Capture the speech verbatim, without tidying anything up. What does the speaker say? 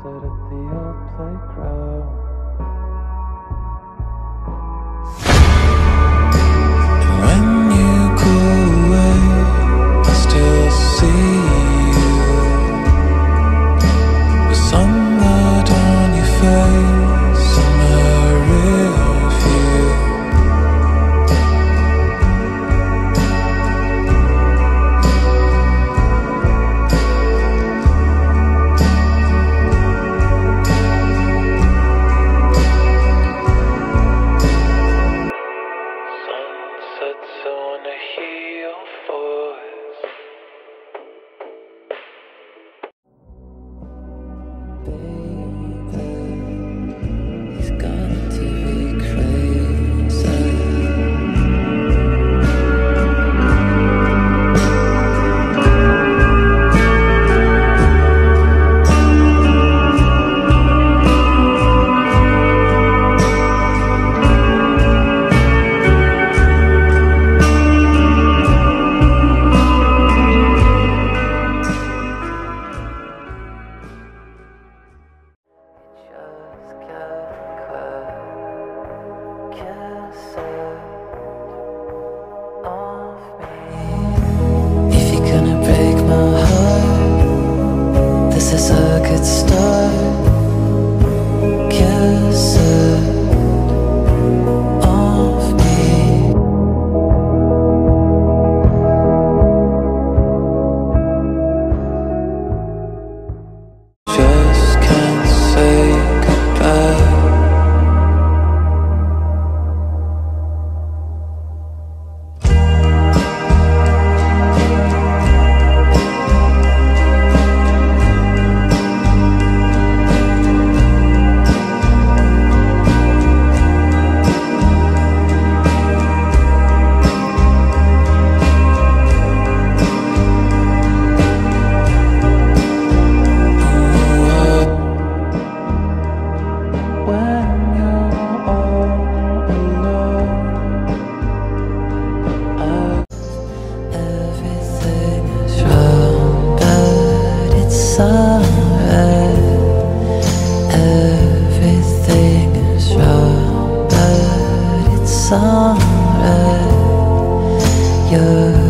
sit at the old playground. And when you go away, I still see you, with sunlight on your face and a rear view. Sunsets, I wanna hear your voice. Baby, he's got to be crazy. Just get clear, kiss it off me. If you're gonna break my heart, this is a good start. Kiss it off me. Just can't say goodbye. When you're all alone, I everything is wrong, but it's alright. Everything is wrong, but it's alright. You're